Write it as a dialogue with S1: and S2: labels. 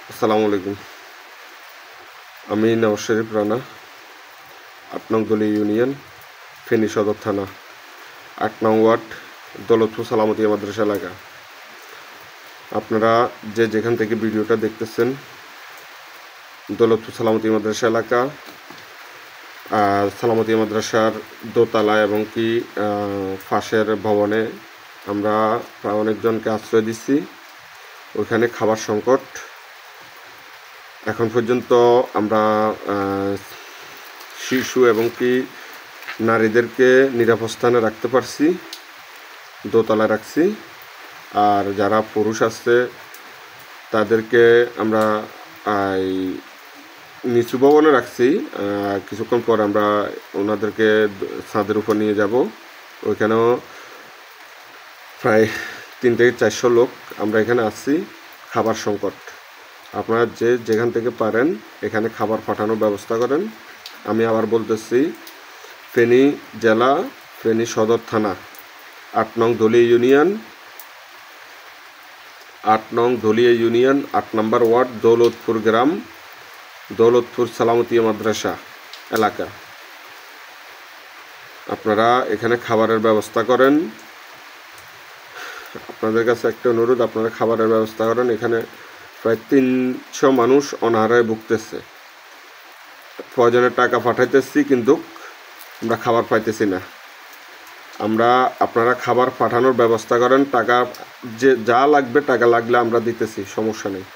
S1: আসসালামু আলাইকুম। আমি নওয়াজ শরীফ রানা, ৮ নং দলী ইউনিয়ন, ফেনী সদর থানা, ৮ নং ওয়ার্ড, দৌলতপুর সালামতিয়া মাদ্রাসা এলাকা। আপনারা যেখান থেকে ভিডিওটা দেখতেছেন, দৌলতপুর সালামতিয়া মাদ্রাসা এলাকা, সালামতিয়া মাদ্রাসার দোতলা এবং কি পাশের ভবনে আমরা প্রায় অনেকজনকে আশ্রয় দিচ্ছি। ওইখানে খাবার সংকট। এখন পর্যন্ত আমরা শিশু এবং কি নারীদেরকে নিরাপদ স্থানে রাখতে পারছি, দোতলায় রাখছি। আর যারা পুরুষ আছে তাদেরকে আমরা নিচু ভবনে রাখছি। কিছুক্ষণ পর আমরা ওনাদেরকে ছাদের উপর নিয়ে যাব। ওইখানেও প্রায় 3 থেকে 400 লোক আমরা এখানে আসছি। খাবার সংকট। আপনারা যেখান থেকে পারেন এখানে খাবার পাঠানোর ব্যবস্থা করেন। আমি আবার বলতেছি, ফেনী জেলা, ফেনী সদর থানা, ৮ নং দলী ইউনিয়ন, ৮ নং দলীয় ইউনিয়ন, ৮ নম্বর ওয়ার্ড, দৌলতপুর গ্রাম, দৌলতপুর সালামতিয়া মাদ্রাসা এলাকা। আপনারা এখানে খাবারের ব্যবস্থা করেন। আপনাদের কাছে একটা অনুরোধ, আপনারা খাবারের ব্যবস্থা করেন। এখানে প্রায় 300 মানুষ অনাহারে ভুগতেছে। প্রয়োজনে টাকা পাঠাইতেছি, কিন্তু আমরা খাবার পাইতেছি না। আপনারা খাবার পাঠানোর ব্যবস্থা করেন। টাকা যা লাগবে, টাকা লাগলে আমরা দিতেছি, সমস্যা নেই।